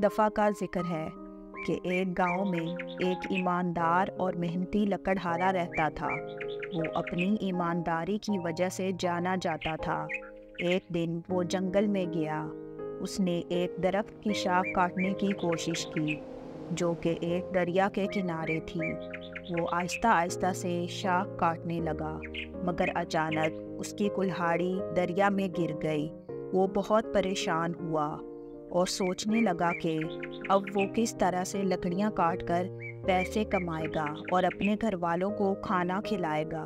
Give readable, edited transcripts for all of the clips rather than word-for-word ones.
دفعہ کا ذکر ہے کہ ایک گاؤں میں ایک ایماندار اور محنتی لکڑہارا رہتا تھا۔ وہ اپنی ایمانداری کی وجہ سے جانا جاتا تھا۔ ایک دن وہ جنگل میں گیا۔ اس نے ایک درخت کی شاخ کاٹنے کی کوشش کی جو کہ ایک دریا کے کنارے تھی۔ وہ آہستہ آہستہ سے شاخ کاٹنے لگا، مگر اچانک اس کی کلہاڑی دریا میں گر گئی۔ وہ بہت پریشان ہوا اور سوچنے لگا کہ اب وہ کس طرح سے لکڑیاں کاٹ کر پیسے کمائے گا اور اپنے گھر والوں کو کھانا کھلائے گا۔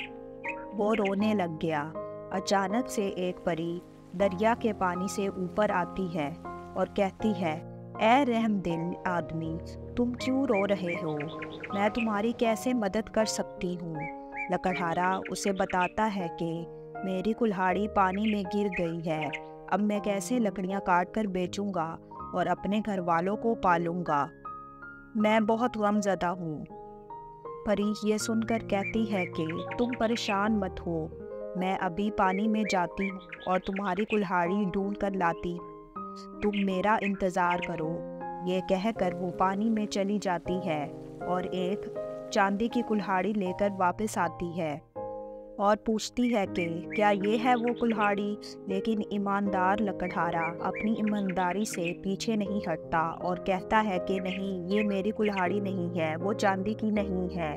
وہ رونے لگ گیا۔ اچانک سے ایک پری دریا کے پانی سے اوپر آتی ہے اور کہتی ہے، اے رحم دل آدمی، تم کیوں رو رہے ہو؟ میں تمہاری کیسے مدد کر سکتی ہوں؟ لکڑہارا اسے بتاتا ہے کہ میری کلہاڑی پانی میں گر گئی ہے، اب میں کیسے لکڑیاں کاٹ کر بیچوں گا اور اپنے گھر والوں کو پالوں گا؟ میں بہت غم زدہ ہوں۔ پری یہ سن کر کہتی ہے کہ تم پریشان مت ہو، میں ابھی پانی میں جاتی ہوں اور تمہاری کلہاڑی ڈھونڈ کر لاتی ہوں، تم میرا انتظار کرو۔ یہ کہہ کر وہ پانی میں چلی جاتی ہے اور ایک چاندی کی کلہاڑی لے کر واپس آتی ہے اور پوچھتی ہے کہ کیا یہ ہے وہ کلہاڑی؟ لیکن ایماندار لکڑہارا اپنی ایمانداری سے پیچھے نہیں ہٹتا اور کہتا ہے کہ نہیں، یہ میری کلہاڑی نہیں ہے، وہ چاندی کی نہیں ہے۔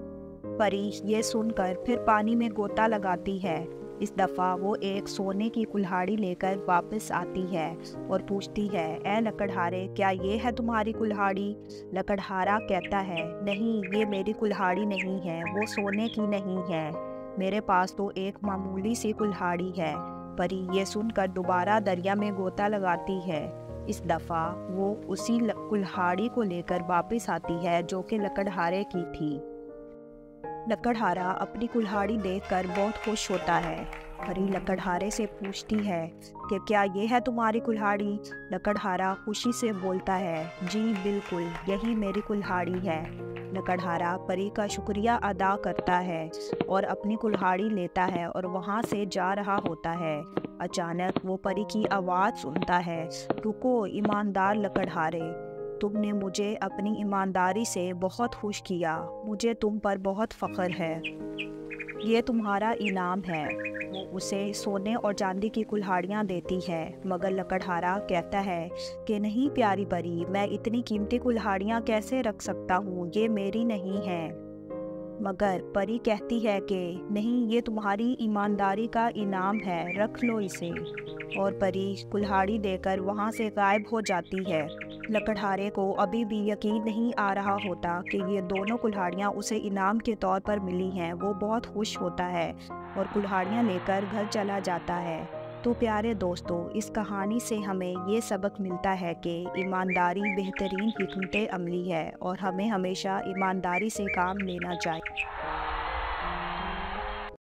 پری یہ سن کر پھر پانی میں غوطہ لگاتی ہے۔ اس دفعہ وہ ایک سونے کی کلہاڑی لے کر واپس آتی ہے اور پوچھتی ہے، اے لکڑہارے، کیا یہ ہے تمہاری کلہاڑی؟ لکڑہارا کہتا ہے، نہیں، یہ میری کلہاڑی نہیں ہے، وہ سونے کی نہیں ہے، میرے پاس تو ایک معمولی سی کلہاڑی ہے۔ پری یہ سن کر دوبارہ دریا میں غوطہ لگاتی ہے۔ اس دفعہ وہ اسی کلہاڑی کو لے کر واپس آتی ہے جو کہ لکڑہارے کی تھی۔ لکڑہارا اپنی کلہاڑی دیکھ کر بہت خوش ہوتا ہے۔ پری لکڑہارے سے پوچھتی ہے کہ کیا یہ ہے تمہاری کلہاڑی؟ لکڑہارا خوشی سے بولتا ہے، جی بالکل، یہی میری کلہاڑی ہے۔ لکڑہارا پری کا شکریہ ادا کرتا ہے اور اپنی کلہاڑی لیتا ہے اور وہاں سے جا رہا ہوتا ہے۔ اچانک وہ پری کی آواز سنتا ہے، رکو ایماندار لکڑہارے، تم نے مجھے اپنی ایمانداری سے بہت خوش کیا، مجھے تم پر بہت فخر ہے، یہ تمہارا انعام ہے۔ وہ اسے سونے اور چاندی کی کلہاڑیاں دیتی ہے، مگر لکڑہارا کہتا ہے کہ نہیں پیاری پری، میں اتنی قیمتی کلہاڑیاں کیسے رکھ سکتا ہوں، یہ میری نہیں ہیں۔ مگر پری کہتی ہے کہ نہیں، یہ تمہاری ایمانداری کا انعام ہے، رکھ لو اسے، اور پری کلہاڑی دے کر وہاں سے غائب ہو جاتی ہے۔ لکڑہارے کو ابھی بھی یقین نہیں آ رہا ہوتا کہ یہ دونوں کلہاڑیاں اسے انعام کے طور پر ملی ہیں۔ وہ بہت خوش ہوتا ہے اور کلہاڑیاں لے کر گھر چلا جاتا ہے۔ تو پیارے دوستو، اس کہانی سے ہمیں یہ سبق ملتا ہے کہ ایمانداری بہترین حکمت عملی ہے اور ہمیں ہمیشہ ایمانداری سے کام لینا چاہیے۔